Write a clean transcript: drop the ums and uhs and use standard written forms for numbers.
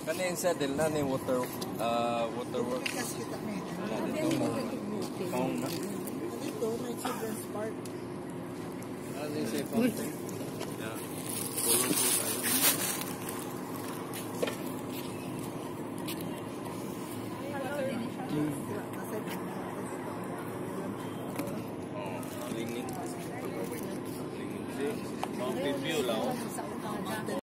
Kanin sa del na ni waterworks. Wala dito. Fountain na. Dito, may children's park. Ano yung say fountain? Yeah. Pulong po tayo. Lingin. Lingin. Mountain view lang.